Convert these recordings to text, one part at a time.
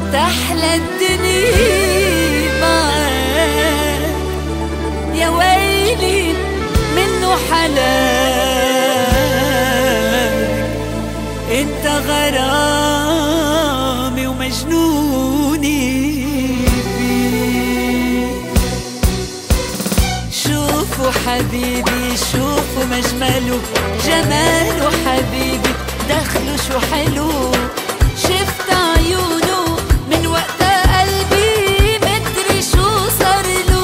تحلى الدنيا معاك، يا ويلي منه حلاك، انت غرامي ومجنوني فيك. شوفوا حبيبي شوفوا مجمله، جماله حبيبي دخله شو حلو، شفت عيونه من وقتها قلبي مدري شو صارله.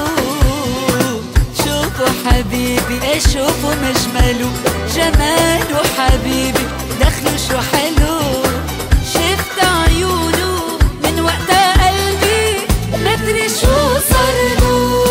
شوفوا حبيبي شوفوا مجمله، جماله حبيبي دخله شو حلو، شفت عيونه من وقتها قلبي مدري شو صارله.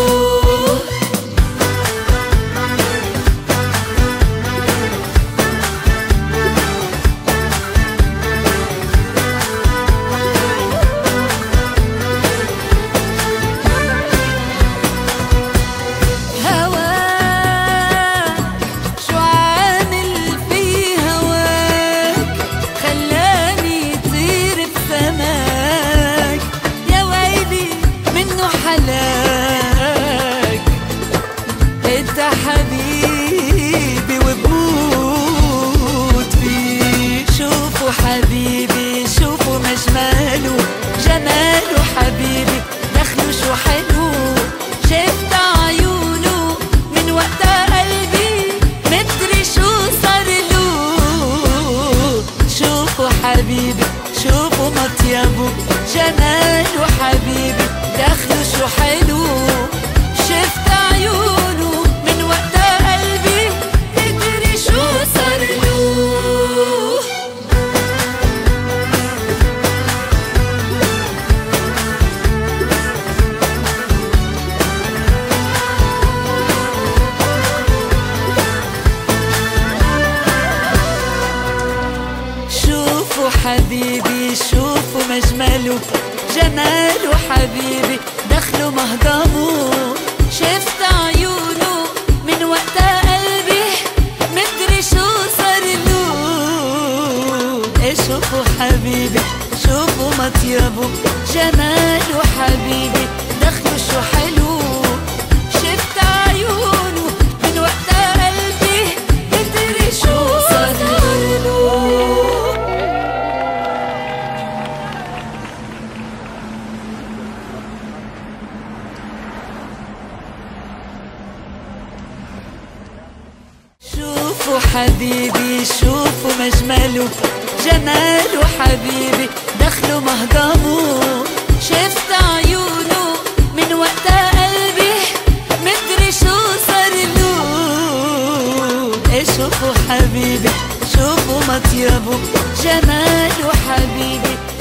انت حبيبي وبموت فيك. شوفوا حبيبي شوفوا مجماله، جماله حبيبي دخله شو حلو، شفت عيونه من وقتها قلبي مدري شو صارله. شوفوا حبيبي شوفوا مطيبه، جماله حبيبي دخله شو حلو، شفت عيونه من وقتها قلبي مدري شو صارله. شوفوا حبيبي شوفوا مجمله، جماله حبيبي دخله مهضمه، شفت عيونه من وقتها قلبي مدري شو صارله. شوفوا حبيبي شوفوا مطيبه، جماله حبيبي دخله شو حلو، شفت عيونه من وقتها قلبي مدري شو صارله. شوفوا حبيبي شوفوا مجمله، جماله حبيبي دخله مهضمه، شفت عيونه من وقتها قلبي مدري شو صارله. شوفوا حبيبي شوفوا مطيبه، جماله حبيبي